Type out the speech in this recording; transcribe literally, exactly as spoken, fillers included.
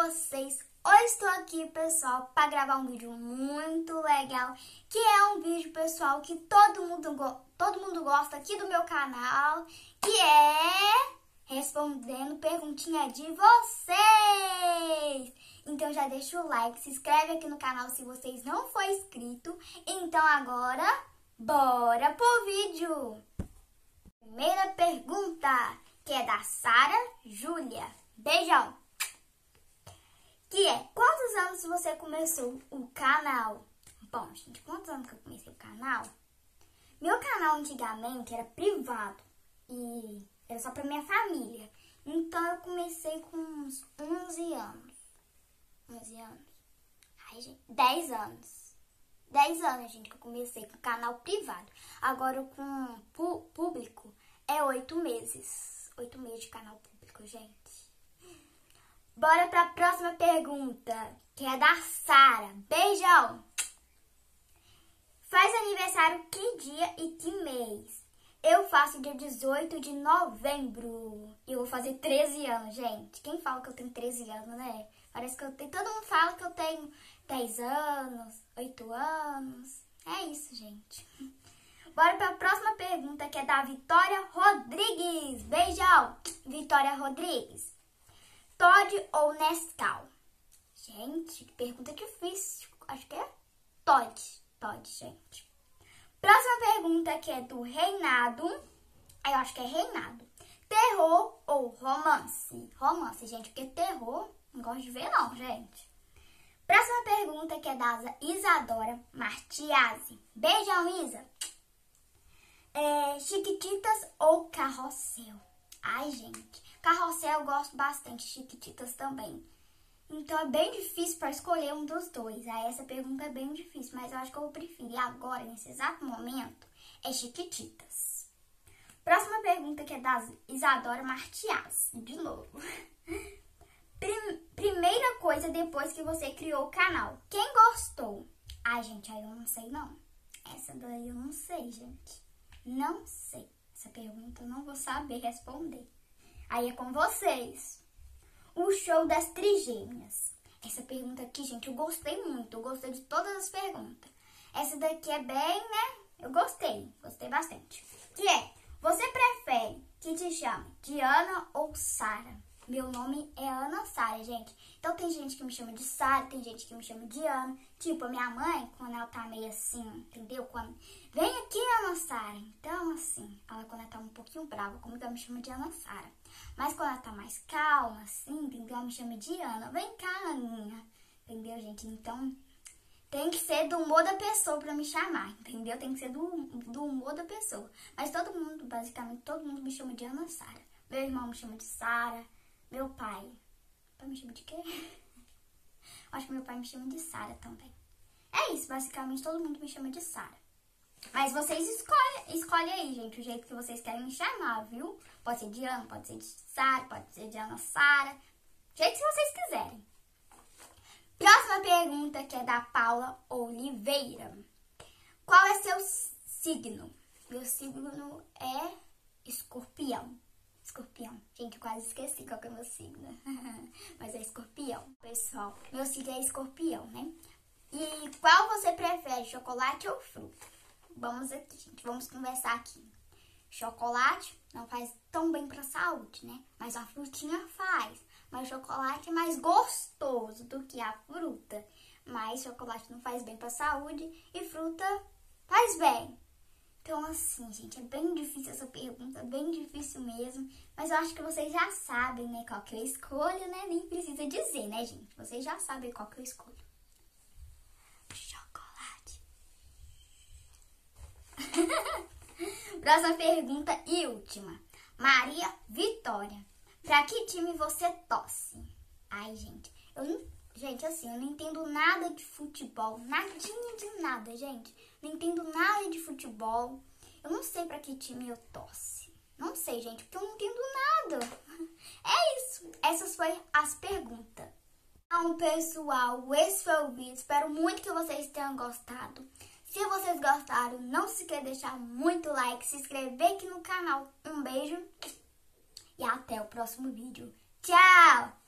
vocês? Hoje estou aqui, pessoal, para gravar um vídeo muito legal, que é um vídeo, pessoal, que todo mundo, todo mundo gosta aqui do meu canal, que é respondendo perguntinha de vocês. Então já deixa o like, se inscreve aqui no canal se vocês não for inscrito. Então agora, bora pro vídeo! Primeira pergunta, que é da Sara Júlia. Beijão! Que é, quantos anos você começou o canal? Bom, gente, quantos anos que eu comecei o canal? Meu canal antigamente era privado e era só pra minha família. Então eu comecei com uns onze anos. onze anos. Ai, gente, dez anos. dez anos, gente, que eu comecei com canal privado. Agora com público é oito meses. oito meses de canal público, gente. Bora para a próxima pergunta, que é da Sara. Beijão! Faz aniversário que dia e que mês? Eu faço dia dezoito de novembro. E eu vou fazer treze anos, gente. Quem fala que eu tenho treze anos, né? Parece que eu tenho... Todo mundo fala que eu tenho dez anos, oito anos. É isso, gente. Bora para a próxima pergunta, que é da Vitória Rodrigues. Beijão! Vitória Rodrigues. Toddy ou Nescau? Gente, que pergunta difícil. Acho que é Toddy. Toddy, gente. Próxima pergunta, que é do Reinado. Eu acho que é Reinado. Terror ou romance? Romance, gente, porque terror não gosto de ver não, gente. Próxima pergunta, que é da Isadora Martiazzi. Beijão, Isa. É, Chiquititas ou Carrossel? Ai, gente, Carrossel eu gosto bastante, Chiquititas também. Então é bem difícil para escolher um dos dois. Aí essa pergunta é bem difícil, mas eu acho que eu vou preferir agora, nesse exato momento, é Chiquititas. Próxima pergunta, que é da Isadora Martiaz, de novo. Prim primeira coisa depois que você criou o canal, quem gostou? Ai, gente, aí eu não sei não. Essa daí eu não sei, gente. Não sei. Essa pergunta eu não vou saber responder. Aí é com vocês. O show das trigêmeas. Essa pergunta aqui, gente, eu gostei muito. Eu gostei de todas as perguntas. Essa daqui é bem, né? Eu gostei. Gostei bastante. Que é, você prefere que te chame Diana ou Sara? Meu nome é Ana Sara, gente. Então tem gente que me chama de Sara, tem gente que me chama de Ana. Tipo, a minha mãe, quando ela tá meio assim, entendeu? Quando vem aqui, Ana Sara. Então, assim, ela quando ela tá um pouquinho brava comigo, ela me chama de Ana Sara. Mas quando ela tá mais calma, assim, entendeu? Ela me chama de Ana. Vem cá, Aninha. Entendeu, gente? Então, tem que ser do humor da pessoa pra me chamar, entendeu? Tem que ser do, do humor da pessoa. Mas todo mundo, basicamente, todo mundo me chama de Ana Sara. Meu irmão me chama de Sara. Meu pai. Meu pai me chama de quê? Acho que meu pai me chama de Sara também. É isso, basicamente todo mundo me chama de Sara. Mas vocês escolhem, escolhem aí, gente, o jeito que vocês querem me chamar, viu? Pode ser de Ana, pode ser de Sara, pode ser de Ana Sara. Do jeito que vocês quiserem. Próxima pergunta, que é da Paula Oliveira. Qual é seu signo? Meu signo é Escorpião. Escorpião. Gente, eu quase esqueci qual que é o meu signo. Mas é escorpião. Pessoal, meu signo é escorpião, né? E qual você prefere, chocolate ou fruta? Vamos aqui, gente. Vamos conversar aqui. Chocolate não faz tão bem pra saúde, né? Mas a frutinha faz. Mas o chocolate é mais gostoso do que a fruta. Mas chocolate não faz bem pra saúde e fruta faz bem. Então, assim, gente, é bem difícil essa pergunta, bem difícil mesmo. Mas eu acho que vocês já sabem, né, qual que eu escolho, né? Nem precisa dizer, né, gente? Vocês já sabem qual que eu escolho. Chocolate. Próxima pergunta e última. Maria Vitória. Pra que time você torce? Ai, gente, eu não... Gente, assim, eu não entendo nada de futebol, nadinha de nada, gente. Não entendo nada de futebol. Eu não sei pra que time eu torço. Não sei, gente, porque eu não entendo nada. É isso. Essas foram as perguntas. Então, pessoal, esse foi o vídeo. Espero muito que vocês tenham gostado. Se vocês gostaram, não se esqueça de deixar muito like, se inscrever aqui no canal. Um beijo e até o próximo vídeo. Tchau!